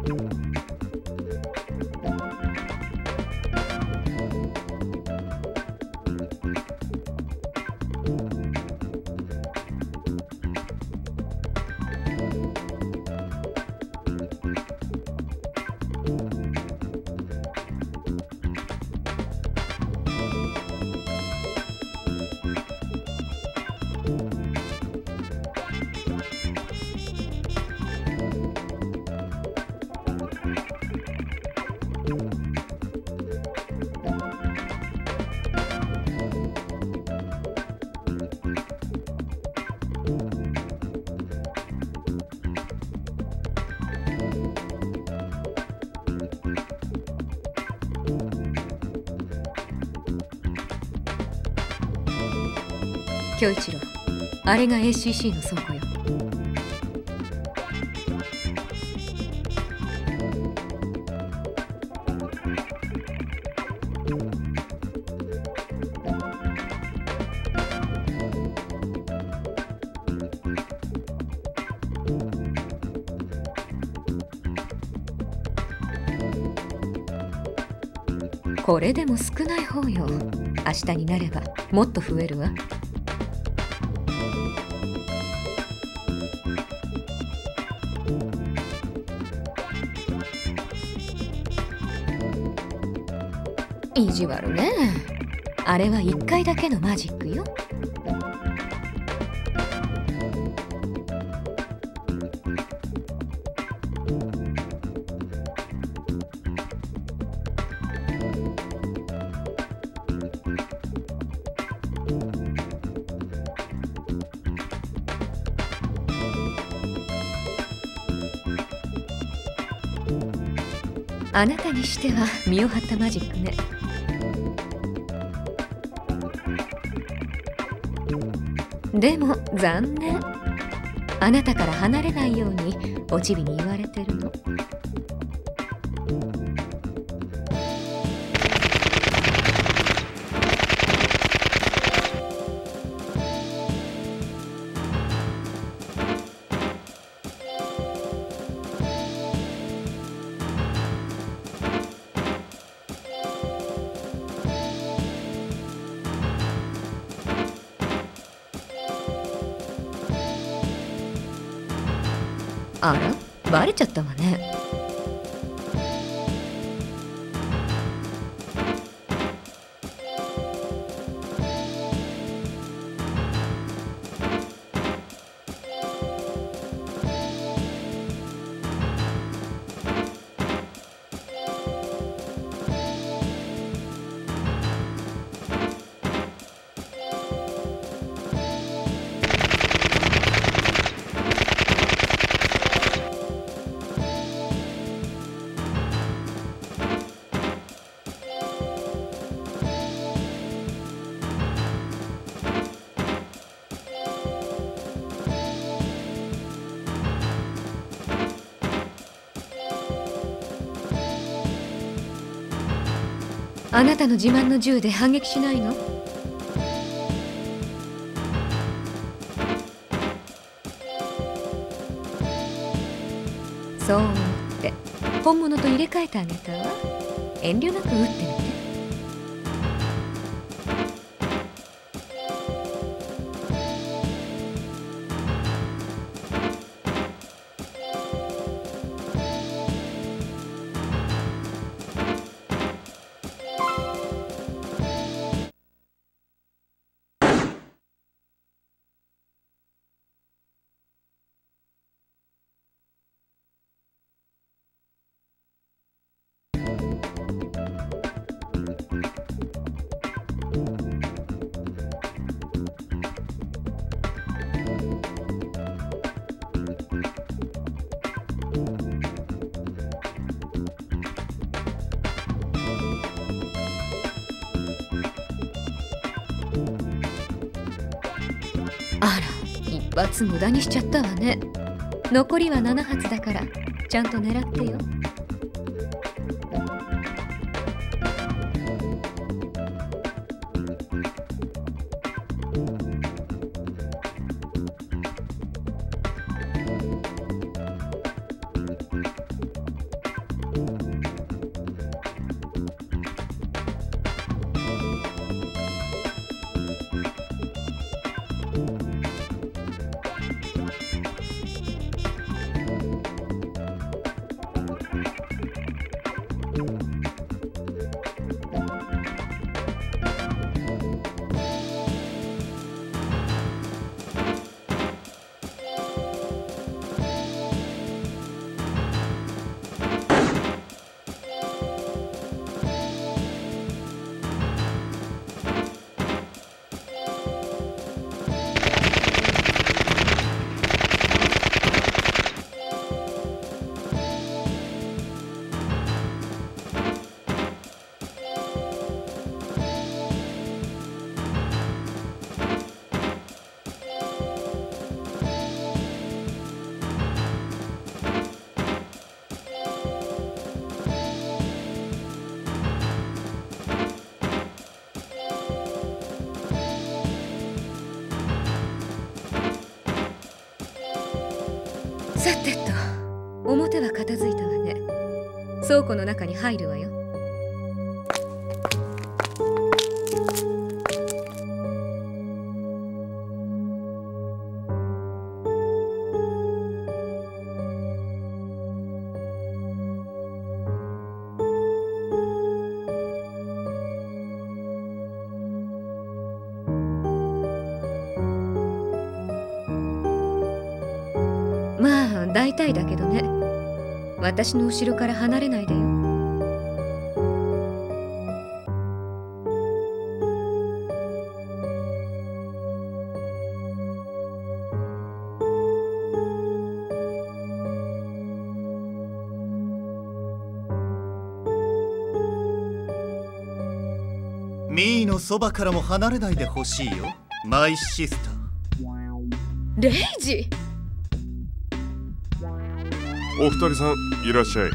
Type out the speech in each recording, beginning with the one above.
京一郎、あれが ACC の倉庫よ。これでも少ない方よ。明日になればもっと増えるわ。意地悪ね。あれは1回だけのマジックよ。あなたにしては身を張ったマジックね。でも残念。あなたから離れないようにおちびに言われてるの。あら、バレちゃったわね。あなたの自慢の銃で反撃しないの？そう思って本物と入れ替えてあげたわ。遠慮なく撃ってみて。あら、一発無駄にしちゃったわね。残りは7発だからちゃんと狙ってよ。 さてと、表は片付いたわね。倉庫の中に入るわよ。まあ大体だけどね。私の後ろから離れないでよ。 ミーのそばからも離れないでほしいよ、マイシスター。 レイジ！ お二人さんいらっしゃい。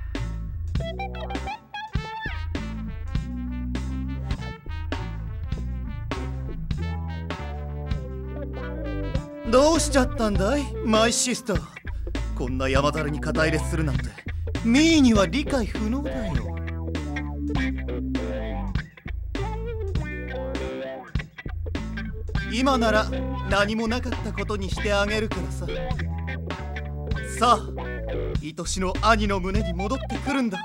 どうしちゃったんだい、マイシスター。こんな山だるに肩入れするなんてミーには理解不能だよ。今なら何もなかったことにしてあげるからさ。さあ、愛しの兄の胸に戻ってくるんだ。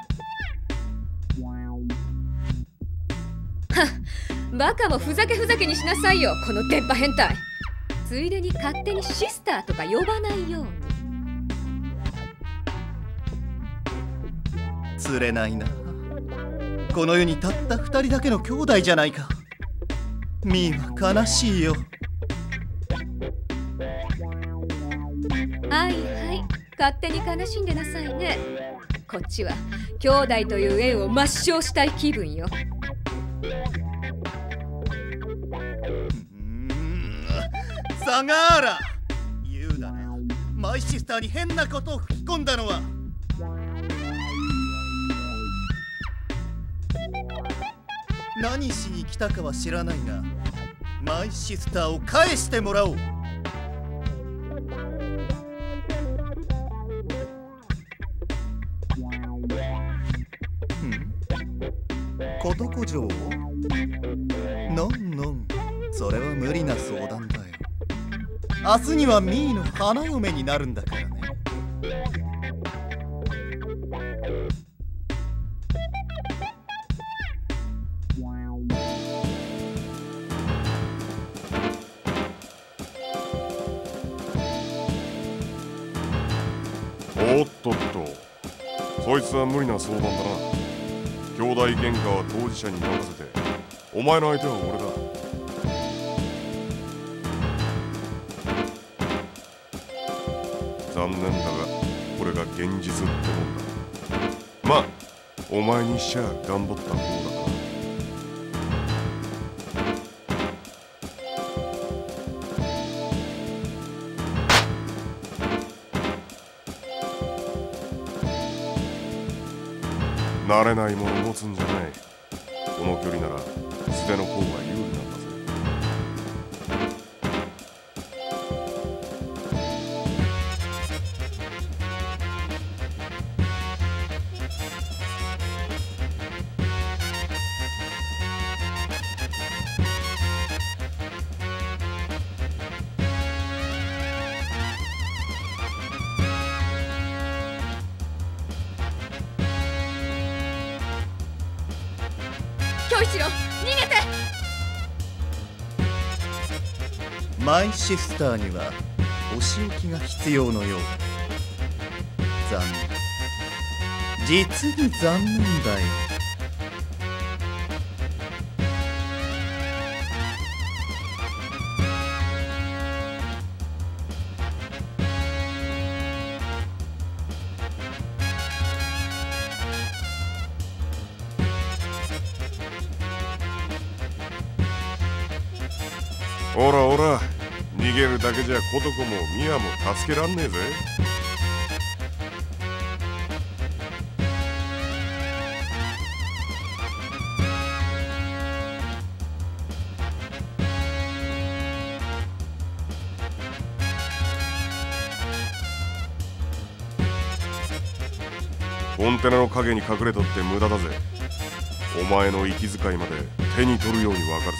はっ、バカもふざけふざけにしなさいよ、この電波変態。ついでに勝手にシスターとか呼ばないように。 釣れないな。この世にたった二人だけの兄弟じゃないか。ミーは悲しいよ。 はいはい、勝手に悲しんでなさいね。こっちは兄弟という縁を抹消したい気分よ。 サガーラ、言うなね。マイシスターに変なことを吹き込んだのは。何しに来たかは知らないが、マイシスターを返してもらおう。ことこ城をのんのん、それは無理な相談だよ。明日にはミーの花嫁になるんだからね。 おっとっと、そいつは無理な相談だな。兄弟喧嘩は当事者に任せて、お前の相手は俺だ。残念だがこれが現実ってもんだ。まあお前にしちゃ頑張った方だな。慣れないもの持つんじゃない。この距離なら素手の方が有利なんだぜ。 京一郎、逃げて！ マイシスターにはお仕置きが必要のようだ。残念、実に残念だよ。 おらおら、逃げるだけじゃことこもミヤも助けらんねえぜ。 コンテナの影に隠れとって無駄だぜ。お前の息遣いまで手に取るようにわかるぜ。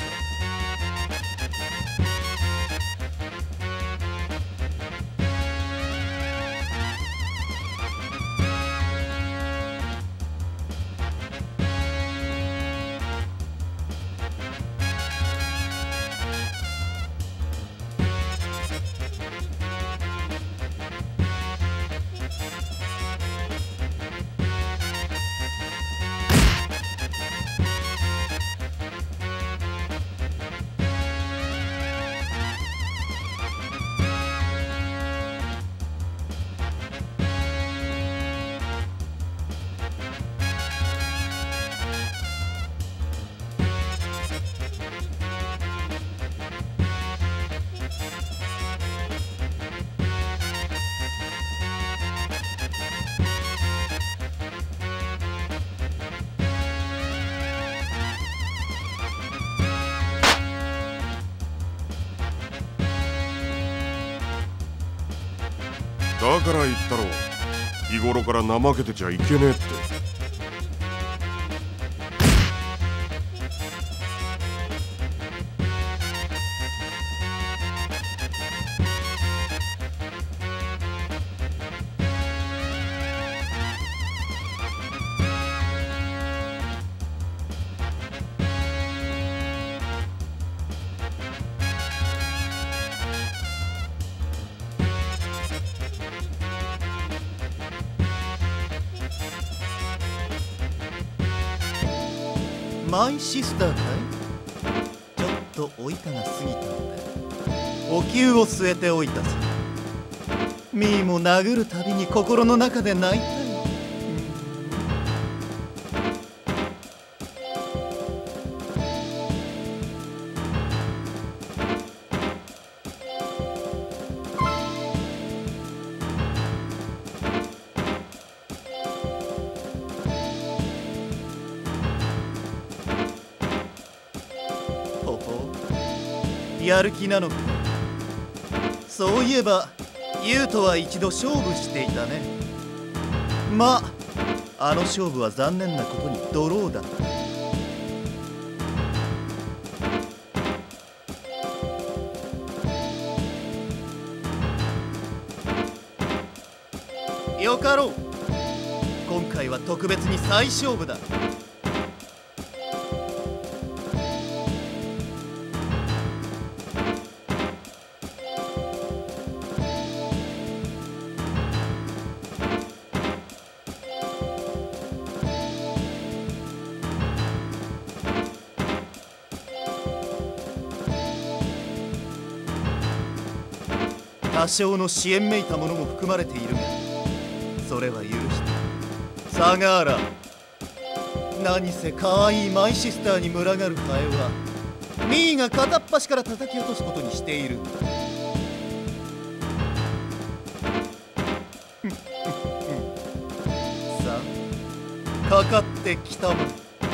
だから言ったろ、日頃から怠けてちゃいけねえって。 マイシスターかい？ちょっとお板が過ぎたのでお灸を据えておいたさ。ミーも殴るたびに心の中で泣いたよ。やる気なのか。そういえばユウとは一度勝負していたね。まああの勝負は残念なことにドローだった。よかろう。今回は特別に再勝負だ。多少の支援めいたものも含まれているが、それは許して。サガーラ、何せ可愛いマイシスターに群がるハエはミーが片っ端から叩き落とすことにしているんだ。さあ、かかってきたまえ。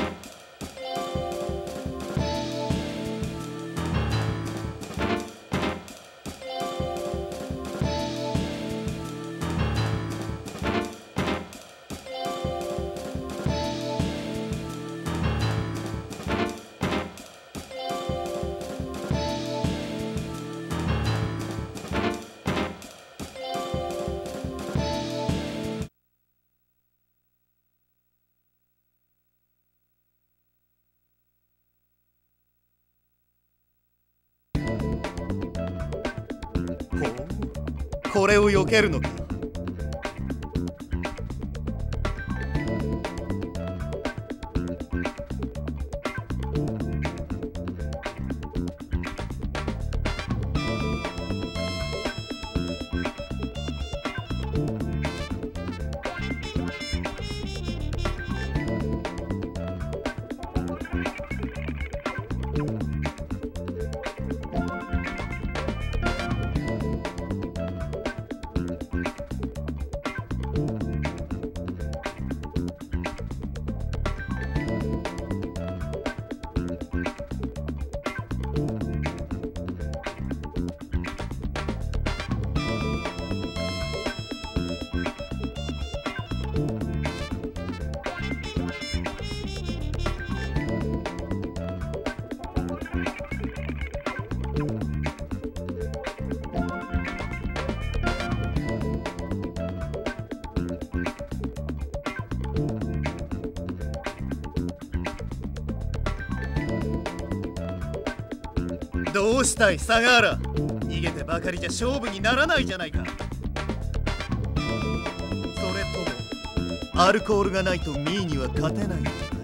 これを避けるのか。 どうしたい相良。逃げてばかりじゃ勝負にならないじゃないか。それともアルコールがないとミーには勝てないのかい。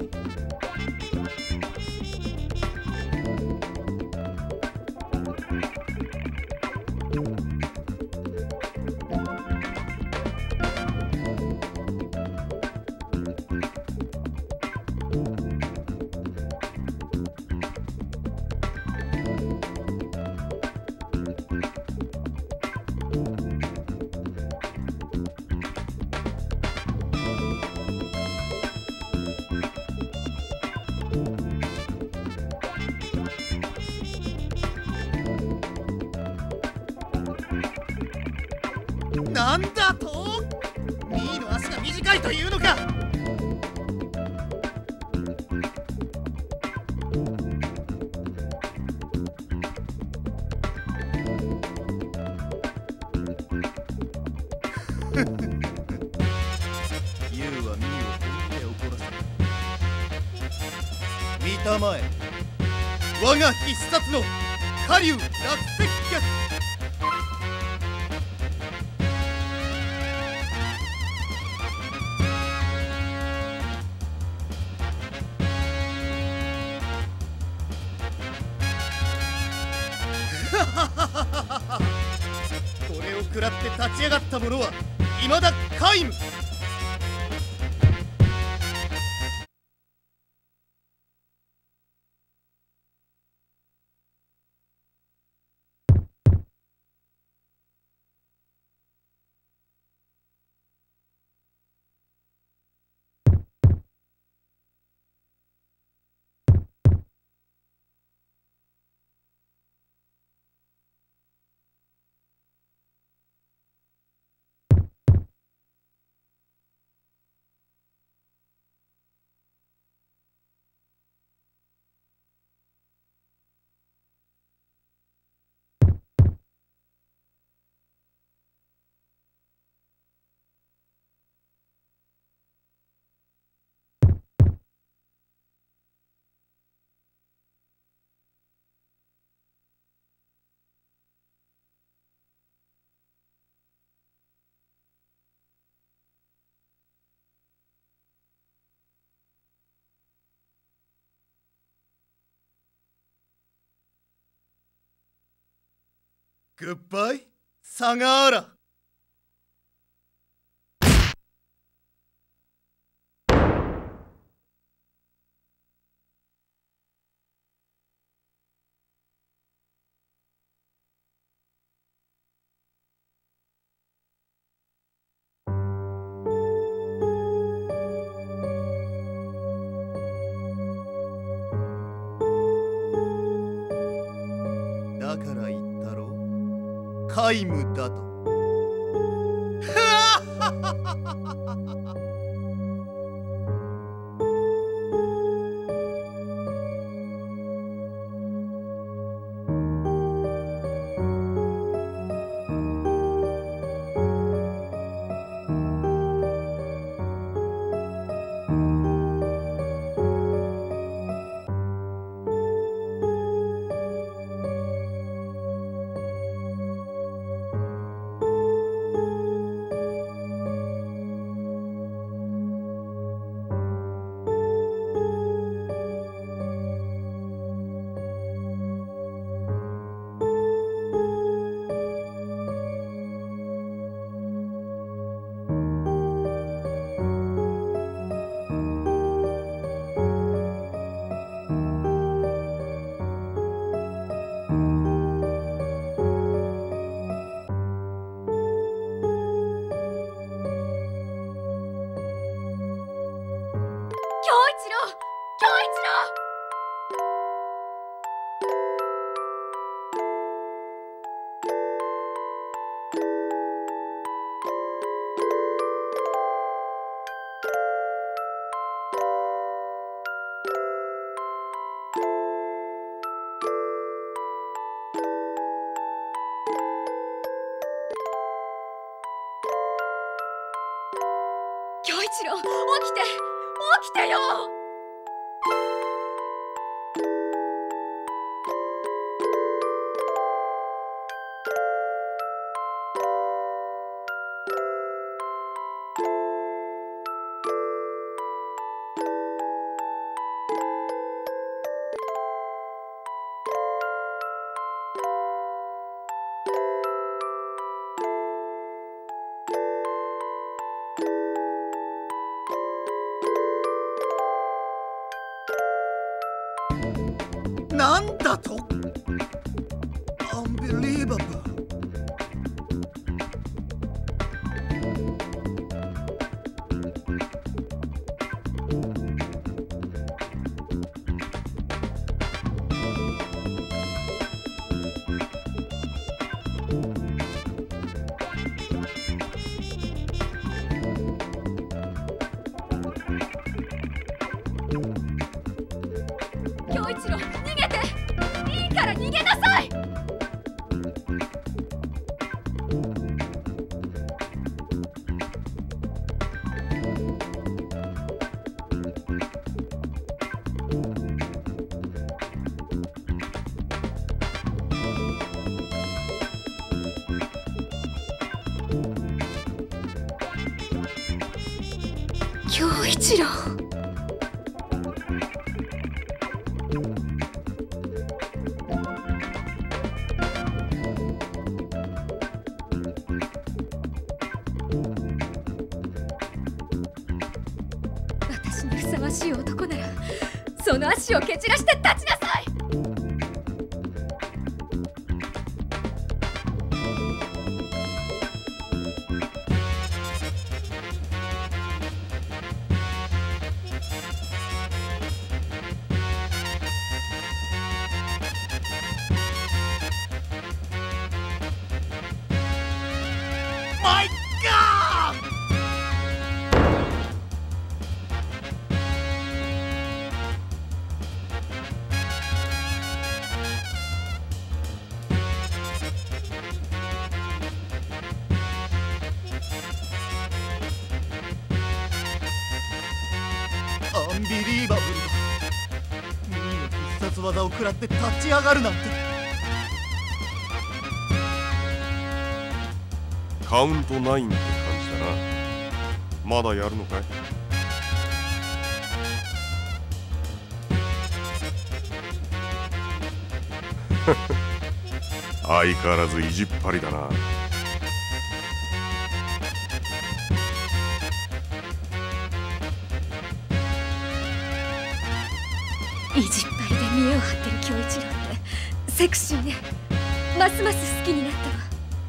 なんだと？ミーの足が短いというのか。ユウはミーを本気で怒らせた。見たまえ、我が必殺の火竜落石脚。これを食らって立ち上がった者は未だ皆無。グッバイ、相良。だから言ったろ、皆無だと。 恭一郎、起きて、起きてよ。 だと？アンビリーバブル。 恭一郎、逃げて！いいから逃げなさい！恭一郎。私にふさわしい男ならその足を蹴散らして立ちなさい！ マイガー！アンビリーバブルだ。ミーの必殺技を食らって立ち上がるなんて。 カウント9って感じだな。まだやるのかい？相変わらず意地っ張りだな。 意地っ張りで見栄を張ってる恭一郎ってセクシーね。ますます好きになったわ。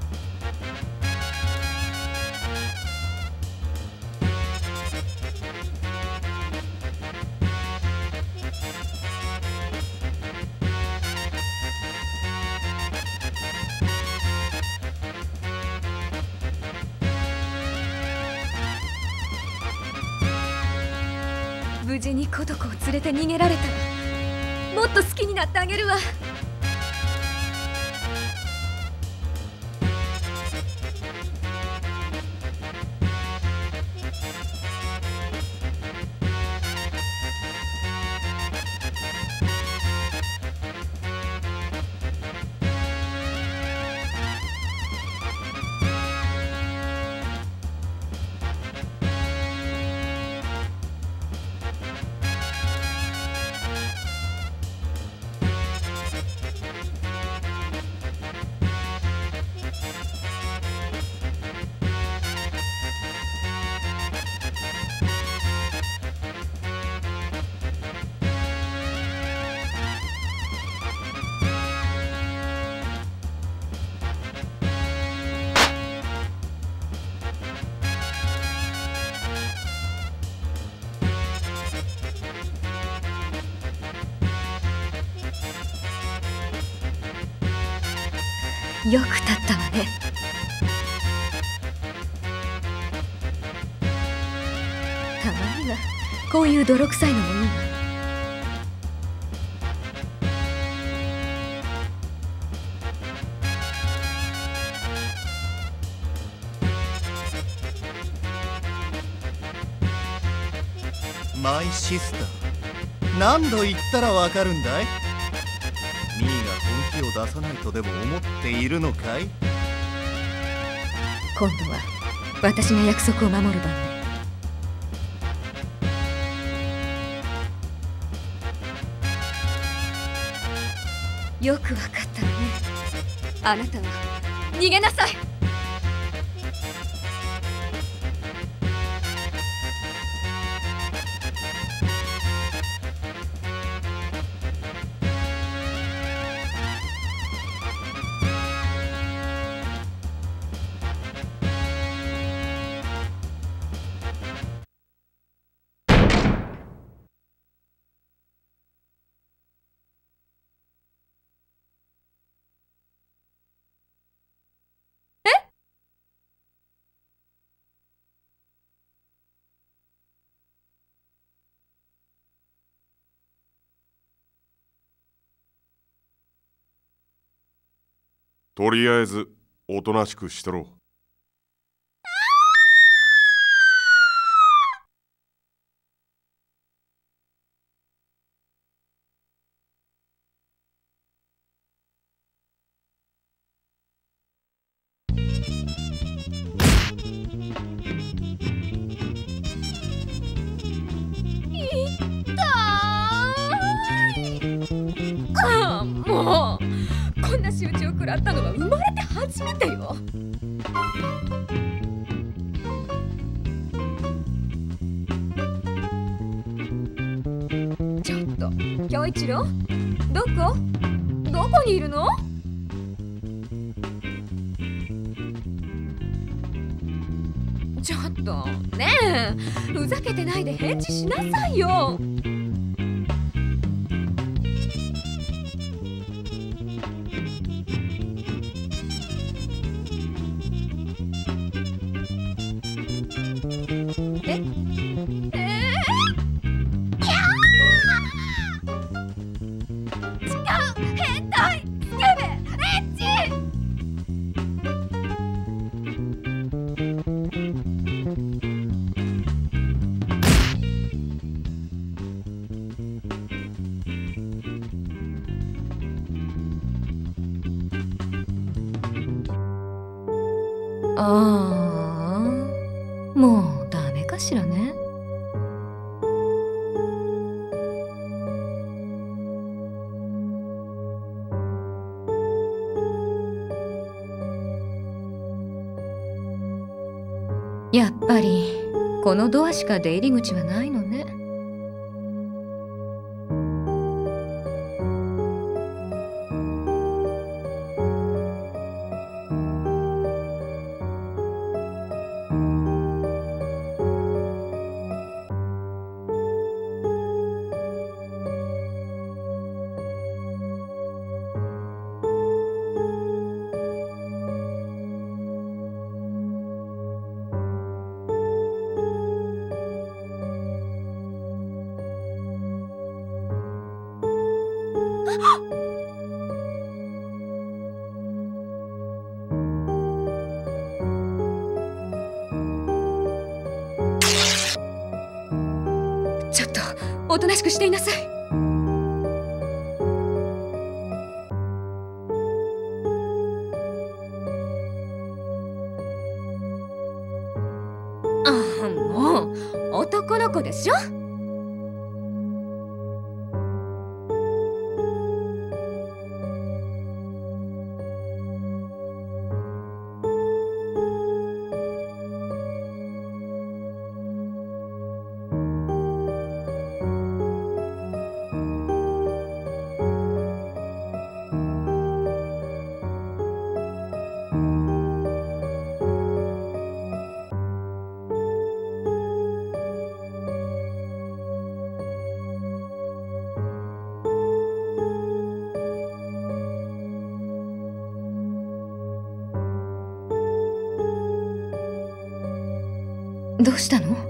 無事に琴子を連れて逃げられたらもっと好きになってあげるわ。よく立ったわね。たまにはこういう泥臭いのもいいわ。 マイシスター、何度言ったらわかるんだい？ミーが本気を出さないとでも思っているのかい？ 今度は私が約束を守る番ね。よくわかったわね。あなたは逃げなさい。 とりあえずおとなしくしてろ。 もうこんな仕打ちを食らったのは生まれて初めてよ。ちょっと恭一郎、どこにいるの？ちょっとねえ、ふざけてないで返事しなさいよ。ああ、もうダメかしらね。やっぱりこのドアしか出入り口はないのね。ちょっとおとなしくしていなさい。もう男の子でしょ。どうしたの？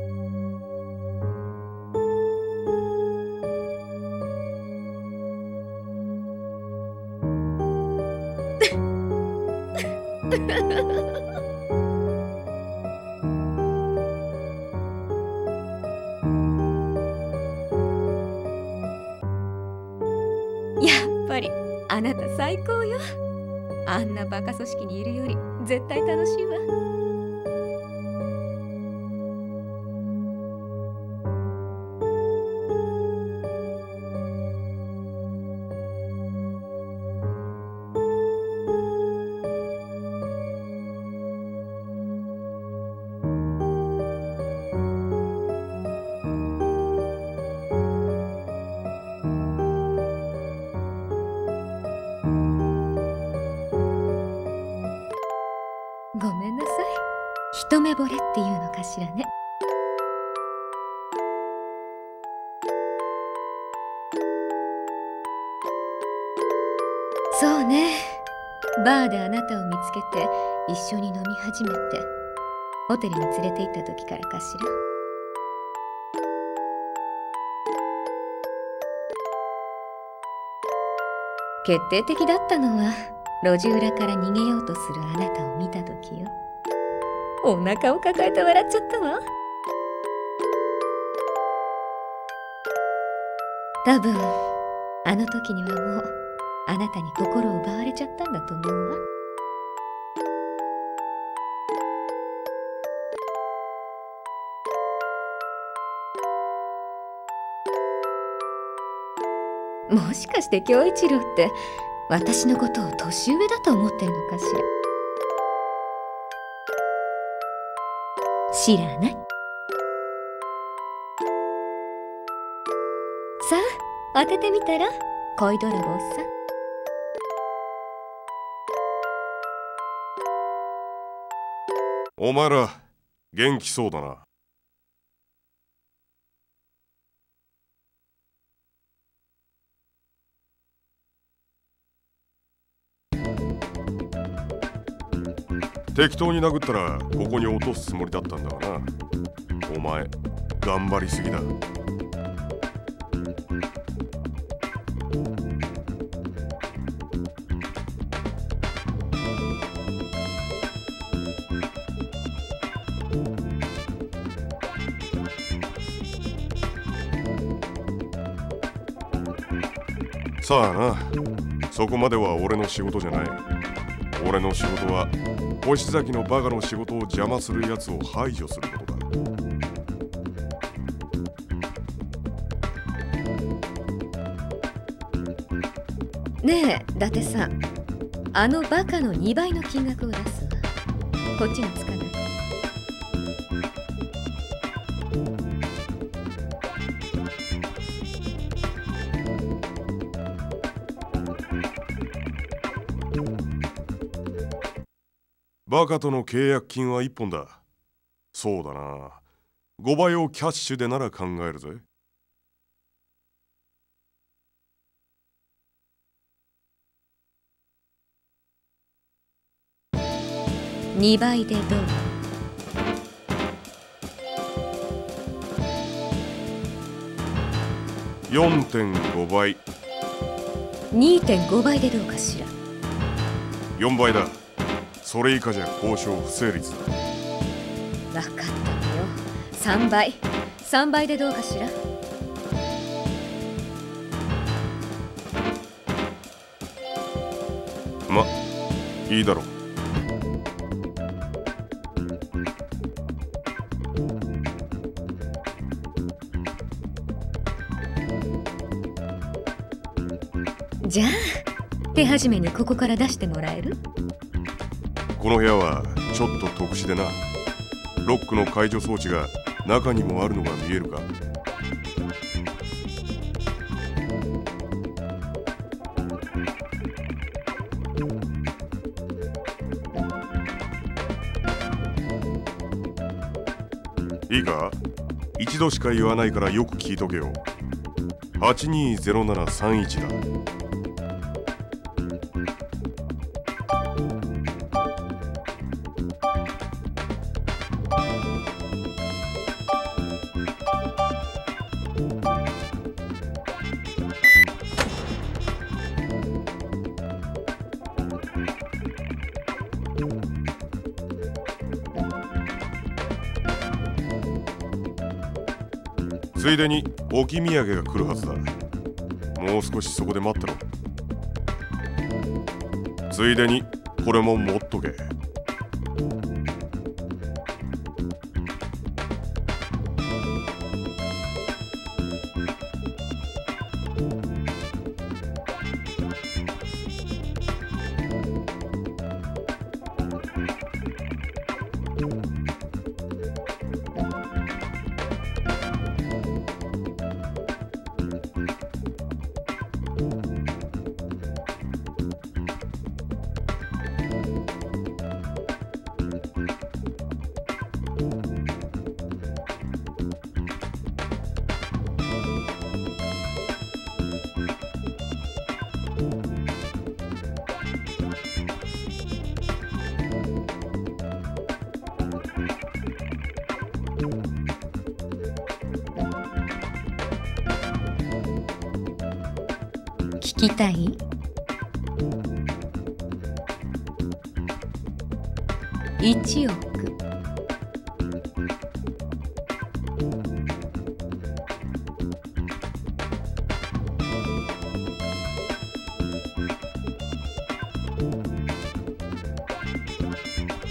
やっぱりあなた最高よ。あんなバカ組織にいるより絶対楽しいわ。ごめんなさい。一目惚れっていうのかしらね。そうね。バーであなたを見つけて一緒に飲み始めてホテルに連れて行った時からかしら。決定的だったのは路地裏から逃げようとするあなたを見た時よ。お腹を抱えて笑っちゃったわ。多分あの時にはもうあなたに心を奪われちゃったんだと思うわ。もしかして恭一郎って私のことを年上だと思ってるのかしら。知らない。さあ当ててみたら、恋泥棒さん。 お前ら元気そうだな。適当に殴ったらここに落とすつもりだったんだがな。お前頑張りすぎだ。さあな、そこまでは俺の仕事じゃない。俺の仕事は星崎のバカの仕事を邪魔するやつを排除することだ。 ねえ伊達さん、あのバカの2倍の金額を出すわ。こっちにつかない。 バカとの契約金は1本だ。そうだな。5倍をキャッシュでなら考えるぜ。 2倍でどう？ 4.5 倍。 2.5 倍でどうかしら。 4倍だ。それ以下じゃ交渉不成立だ。 分かったのよ。3倍でどうかしら。 ま、いいだろう。 じゃあ手始めにここから出してもらえる？ この部屋はちょっと特殊でな。ロックの解除装置が中にもあるのが見えるか？いいか？一度しか言わないからよく聞いとけよ。820731だ。ついでに置き土産が来るはずだ。もう少しそこで待ってろ。ついでにこれも持っとけ。 聞きたい？ 1億。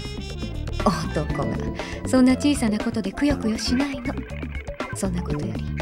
男がそんな小さなことでくよくよしないの。そんなことより